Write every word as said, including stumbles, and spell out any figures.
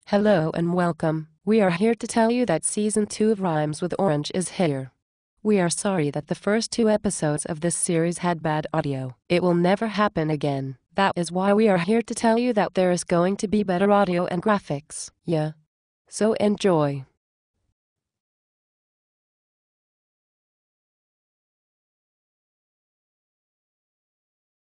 Hello and welcome. We are here to tell you that season two of Rhymes with Orange is here. We are sorry that the first two episodes of this series had bad audio. It will never happen again. That is why we are here to tell you that there is going to be better audio and graphics. Yeah. So enjoy.